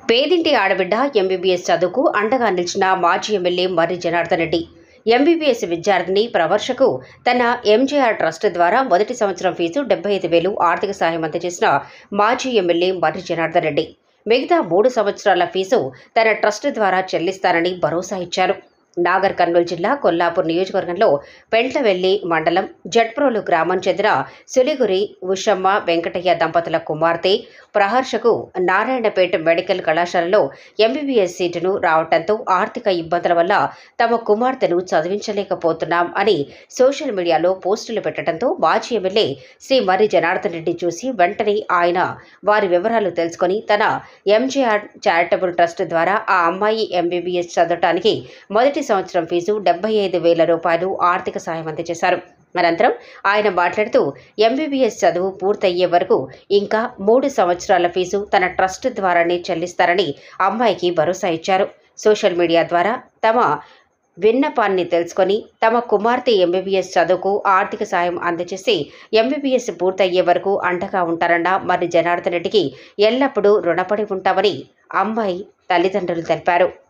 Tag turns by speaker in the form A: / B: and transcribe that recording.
A: పేదింటి ఆడబిడ్డ ఎంబీబీఎస్ చదువుకు అండగా నిలిచిన మాజీ ఎమ్మెల్యే మర్రి జనార్దన్ రెడ్డి ఎంబీబీఎస్ విద్యార్థిని ప్రవర్షకు తన ఎంజేఆర్ ట్రస్ట్ ద్వారా మొదటి సంవత్సరం ఫీజు 75,000 ఆర్థిక సాయం అందజేసిన మాజీ ఎమ్మెల్యే మర్రి జనార్దన్ రెడ్డి మిగతా 3 సంవత్సరాల ఫీజు తన ట్రస్ట్ ద్వారా చెల్లిస్తానని భరోసా ఇచ్చారు. నాగర్ కర్నూలు జిల్లా కొల్లాపూర్ నియోజకవర్గంలో పెంట్లవెల్లి మండలం జట్ప్రోలు గ్రామం చెందిన సులిగురి ఉషమ్మ వెంకటయ్య దంపతుల కుమార్తె ప్రహర్షకు నారాయణపేట మెడికల్ కళాశాలలో ఎంబీబీఎస్ సీటును రావడంతో ఆర్థిక ఇబ్బందుల వల్ల తమ కుమార్తెను చదివించలేకపోతున్నాం అని సోషల్ మీడియాలో పోస్టులు పెట్టడంతో మాజీ ఎమ్మెల్యే శ్రీ మర్రి జనార్దన్ రెడ్డి చూసి వెంటనే ఆయన వారి వివరాలు తెలుసుకుని తన ఎంజేఆర్ చారిటబుల్ ట్రస్ట్ ద్వారా ఆ అమ్మాయి ఎంబీబీఎస్ చదవటానికి మొదటి సంవత్సరం ఫీజు 75,000 రూపాయలు ఆర్థిక సాయం అందజేశారు. అనంతరం ఆయన మాట్లాడుతూ ఎంబీబీఎస్ చదువు పూర్తయ్యే వరకు ఇంకా 3 సంవత్సరాల ఫీజు తన ట్రస్ట్ ద్వారానే చెల్లిస్తారని అమ్మాయికి భరోసా ఇచ్చారు. సోషల్ మీడియా ద్వారా తమ విన్నపాన్ని తెలుసుకొని తమ కుమార్తె ఎంబీబీఎస్ చదువుకు ఆర్థిక సాయం అందజేసి ఎంబీబీఎస్ పూర్తయ్యే వరకు అండగా ఉంటారన్న మర్రి జనార్దన్ రెడ్డికి ఎల్లప్పుడూ రుణపడి ఉంటామని అమ్మాయి తల్లిదండ్రులు తెలిపారు.